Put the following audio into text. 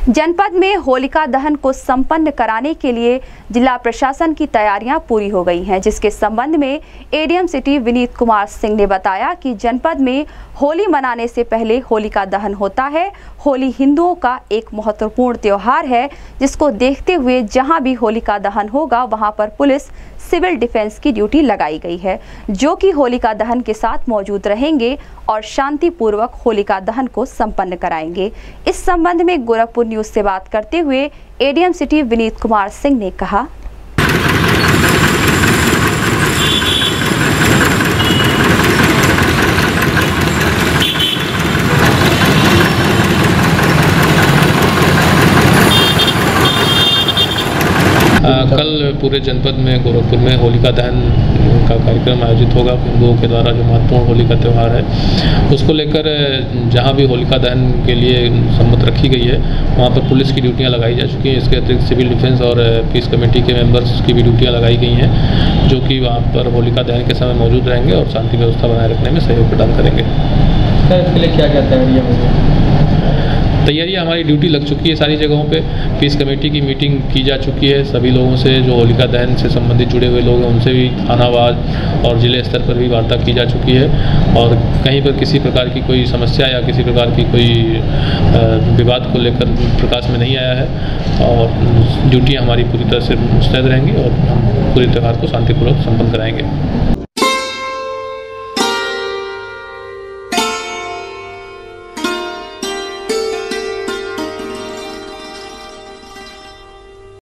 जनपद में होलिका दहन को संपन्न कराने के लिए जिला प्रशासन की तैयारियां पूरी हो गई हैं, जिसके संबंध में एडीएम सिटी विनीत कुमार सिंह ने बताया कि जनपद में होली मनाने से पहले होलिका दहन होता है। होली हिंदुओं का एक महत्वपूर्ण त्योहार है, जिसको देखते हुए जहां भी होलिका दहन होगा वहां पर पुलिस सिविल डिफेंस की ड्यूटी लगाई गई है, जो कि होलिका दहन के साथ मौजूद रहेंगे और शांतिपूर्वक होलिका दहन को संपन्न कराएंगे। इस संबंध में गोरखपुर न्यूज से बात करते हुए एडीएम सिटी विनीत कुमार सिंह ने कहा, कल पूरे जनपद में गोरखपुर में होलिका दहन का कार्यक्रम आयोजित होगा। हिंदुओं के द्वारा जो महत्वपूर्ण होली का त्यौहार है, उसको लेकर जहां भी होलिका दहन के लिए सम्मत रखी गई है वहां पर पुलिस की ड्यूटियां लगाई जा चुकी हैं। इसके अतिरिक्त सिविल डिफेंस और पीस कमेटी के मेंबर्स की भी ड्यूटियां लगाई गई हैं, जो कि वहां पर होलिका दहन के समय मौजूद रहेंगे और शांति व्यवस्था बनाए रखने में सहयोग प्रदान करेंगे। इसके लिए क्या क्या तैयारियाँ होंगी? तैयारियाँ हमारी ड्यूटी लग चुकी है सारी जगहों पे। पीस कमेटी की मीटिंग की जा चुकी है। सभी लोगों से जो होलिका दहन से संबंधित जुड़े हुए लोग हैं उनसे भी थानावार और जिले स्तर पर भी वार्ता की जा चुकी है और कहीं पर किसी प्रकार की कोई समस्या या किसी प्रकार की कोई विवाद को लेकर प्रकाश में नहीं आया है और ड्यूटियाँ हमारी पूरी तरह से मुस्तैद रहेंगी और हम पूरे त्यौहार को शांतिपूर्वक संपन्न कराएंगे।